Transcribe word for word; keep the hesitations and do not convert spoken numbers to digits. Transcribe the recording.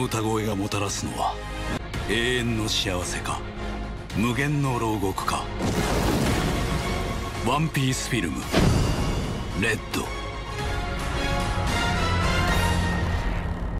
の歌声がもたらすのは永遠の幸せか無限の牢獄か。ワンピースフィルムレッド。